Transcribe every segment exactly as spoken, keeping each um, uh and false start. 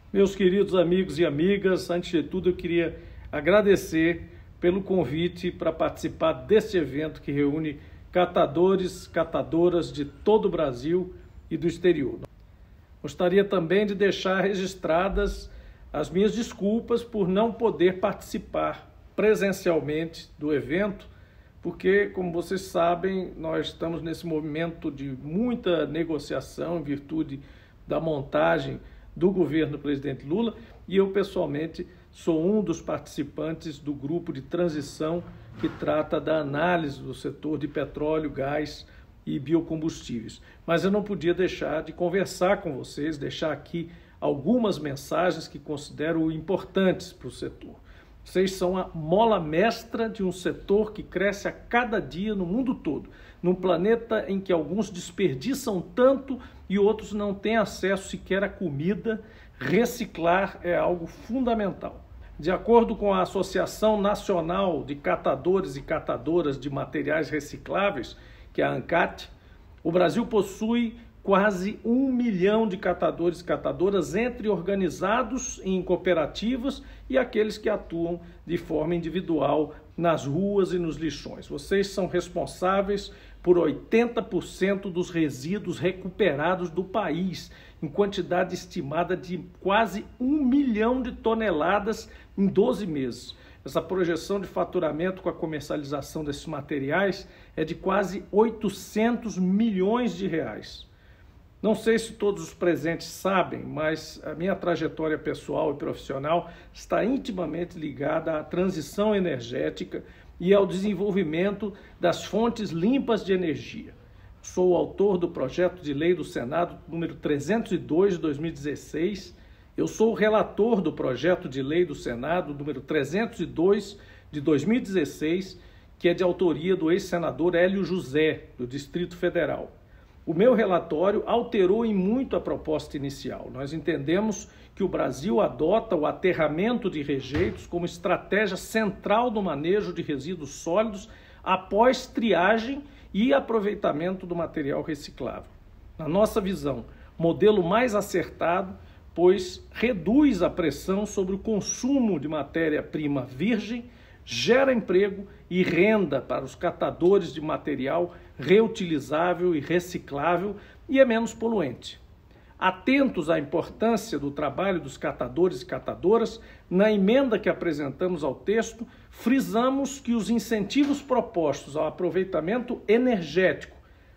Meus queridos amigos e amigas, antes de tudo eu queria agradecer pelo convite para participar deste evento que reúne catadores, catadoras de todo o Brasil e do exterior. Gostaria também de deixar registradas as minhas desculpas por não poder participar presencialmente do evento, porque, como vocês sabem, nós estamos nesse momento de muita negociação em virtude da montagem do governo do presidente Lula, e eu pessoalmente sou um dos participantes do grupo de transição que trata da análise do setor de petróleo, gás e biocombustíveis. Mas eu não podia deixar de conversar com vocês, deixar aqui algumas mensagens que considero importantes para o setor. Vocês são a mola mestra de um setor que cresce a cada dia no mundo todo, num planeta em que alguns desperdiçam tanto e outros não têm acesso sequer à comida. Reciclar é algo fundamental. De acordo com a Associação Nacional de Catadores e Catadoras de Materiais Recicláveis, que é a ANCAT, o Brasil possui quase um milhão de catadores e catadoras entre organizados em cooperativas e aqueles que atuam de forma individual nas ruas e nos lixões. Vocês são responsáveis por oitenta por cento dos resíduos recuperados do país, em quantidade estimada de quase um milhão de toneladas em doze meses. Essa projeção de faturamento com a comercialização desses materiais é de quase oitocentos milhões de reais. Não sei se todos os presentes sabem, mas a minha trajetória pessoal e profissional está intimamente ligada à transição energética e ao desenvolvimento das fontes limpas de energia. Sou o autor do projeto de lei do Senado número trezentos e dois de dois mil e dezesseis. Eu sou o relator do projeto de lei do Senado número trezentos e dois de dois mil e dezesseis, que é de autoria do ex-senador Hélio José, do Distrito Federal. O meu relatório alterou em muito a proposta inicial. Nós entendemos que o Brasil adota o aterramento de rejeitos como estratégia central do manejo de resíduos sólidos após triagem e aproveitamento do material reciclável. Na nossa visão, modelo mais acertado, pois reduz a pressão sobre o consumo de matéria-prima virgem, gera emprego e renda para os catadores de material reutilizável e reciclável e é menos poluente. Atentos à importância do trabalho dos catadores e catadoras, na emenda que apresentamos ao texto, frisamos que os incentivos propostos ao aproveitamento energético,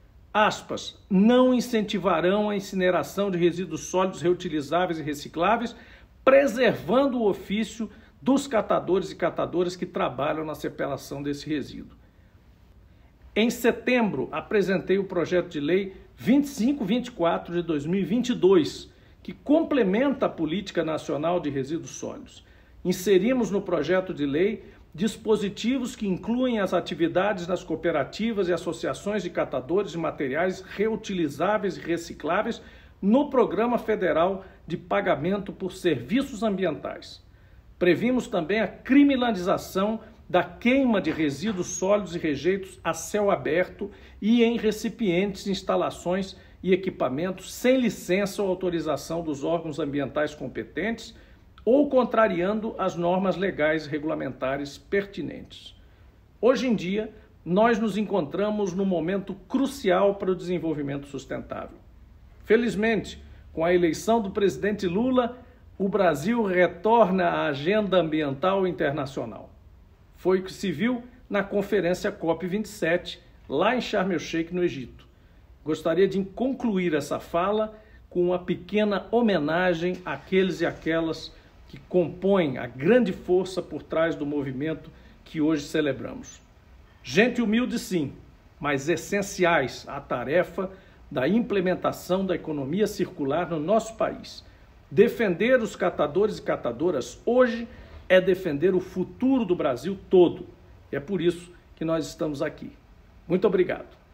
aspas, não incentivarão a incineração de resíduos sólidos reutilizáveis e recicláveis, preservando o ofício dos catadores e catadoras que trabalham na separação desse resíduo. Em setembro, apresentei o projeto de lei vinte e cinco vinte e quatro de dois mil e vinte e dois, que complementa a Política Nacional de Resíduos Sólidos. Inserimos no projeto de lei dispositivos que incluem as atividades nas cooperativas e associações de catadores de materiais reutilizáveis e recicláveis no Programa Federal de Pagamento por Serviços Ambientais. Previmos também a criminalização da queima de resíduos sólidos e rejeitos a céu aberto e em recipientes, instalações e equipamentos sem licença ou autorização dos órgãos ambientais competentes ou contrariando as normas legais e regulamentares pertinentes. Hoje em dia, nós nos encontramos num momento crucial para o desenvolvimento sustentável. Felizmente, com a eleição do presidente Lula, o Brasil retorna à agenda ambiental internacional. Foi o que se viu na conferência COP vinte e sete, lá em Sharm el-Sheikh, no Egito. Gostaria de concluir essa fala com uma pequena homenagem àqueles e aquelas que compõem a grande força por trás do movimento que hoje celebramos. Gente humilde sim, mas essenciais à tarefa da implementação da economia circular no nosso país. Defender os catadores e catadoras hoje é defender o futuro do Brasil todo. E é por isso que nós estamos aqui. Muito obrigado.